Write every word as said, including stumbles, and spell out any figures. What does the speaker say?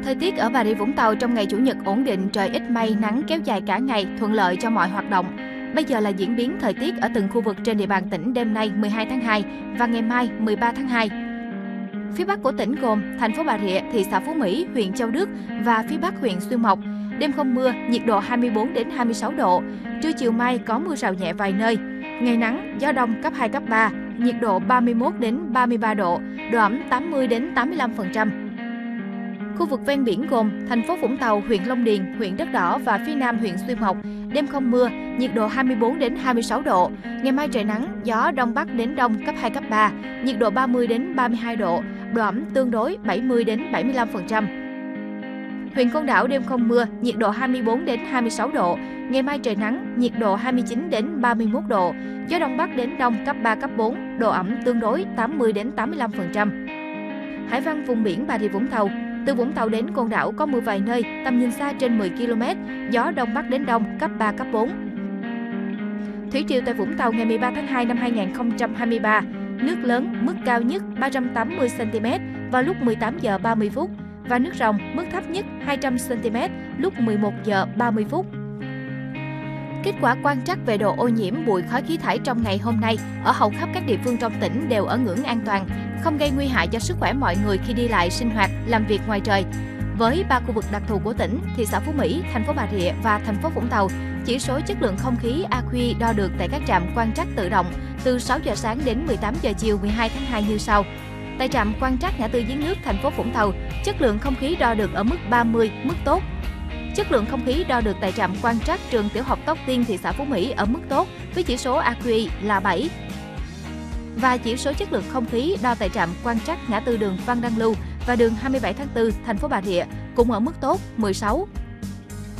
Thời tiết ở Bà Rịa Vũng Tàu trong ngày Chủ nhật ổn định, trời ít mây, nắng kéo dài cả ngày, thuận lợi cho mọi hoạt động. Bây giờ là diễn biến thời tiết ở từng khu vực trên địa bàn tỉnh đêm nay mười hai tháng hai và ngày mai mười ba tháng hai. Phía Bắc của tỉnh gồm thành phố Bà Rịa, thị xã Phú Mỹ, huyện Châu Đức và phía Bắc huyện Xuyên Mộc. Đêm không mưa, nhiệt độ hai mươi bốn đến hai mươi sáu độ. Trưa chiều mai có mưa rào nhẹ vài nơi. Ngày nắng, gió đông cấp hai, cấp ba, nhiệt độ ba mươi mốt đến ba mươi ba độ, độ ẩm tám mươi đến tám mươi lăm phần trăm. Khu vực ven biển gồm thành phố Vũng Tàu, huyện Long Điền, huyện Đất Đỏ và phía Nam huyện Xuyên Mộc. Đêm không mưa, nhiệt độ hai mươi bốn đến hai mươi sáu độ. Ngày mai trời nắng, gió đông bắc đến đông cấp hai, cấp ba, nhiệt độ ba mươi đến ba mươi hai độ, độ ẩm tương đối bảy mươi đến bảy mươi lăm phần trăm. Huyện Côn Đảo đêm không mưa, nhiệt độ hai mươi bốn đến hai mươi sáu độ. Ngày mai trời nắng, nhiệt độ hai mươi chín đến ba mươi mốt độ. Gió đông bắc đến đông cấp ba, cấp bốn, độ ẩm tương đối tám mươi đến tám mươi lăm phần trăm. Hải văn vùng biển Bà Rịa Vũng Tàu. Từ Vũng Tàu đến Côn Đảo có mưa vài nơi, tầm nhìn xa trên mười ki lô mét, gió đông bắc đến đông cấp ba, cấp bốn. Thủy triều tại Vũng Tàu ngày mười ba tháng hai năm hai nghìn không trăm hai mươi ba. Nước lớn, mức cao nhất ba trăm tám mươi xăng ti mét vào lúc mười tám giờ ba mươi phút và nước ròng mức thấp nhất hai trăm xăng ti mét lúc mười một giờ ba mươi phút. Kết quả quan trắc về độ ô nhiễm bụi khói khí thải trong ngày hôm nay ở hầu khắp các địa phương trong tỉnh đều ở ngưỡng an toàn, không gây nguy hại cho sức khỏe mọi người khi đi lại, sinh hoạt, làm việc ngoài trời. Với ba khu vực đặc thù của tỉnh, thị xã Phú Mỹ, thành phố Bà Rịa và thành phố Vũng Tàu, chỉ số chất lượng không khí a quy i đo được tại các trạm quan trắc tự động từ sáu giờ sáng đến mười tám giờ chiều mười hai tháng hai như sau. Tại trạm quan trắc ngã tư Giếng Nước, thành phố Vũng Tàu, chất lượng không khí đo được ở mức ba mươi, mức tốt. Chất lượng không khí đo được tại trạm quan trắc trường tiểu học Tóc Tiên, thị xã Phú Mỹ ở mức tốt với chỉ số a quy i là bảy. Và chỉ số chất lượng không khí đo tại trạm quan trắc ngã tư đường Văn Đăng Lưu và đường hai mươi bảy tháng tư, thành phố Bà Rịa cũng ở mức tốt mười sáu.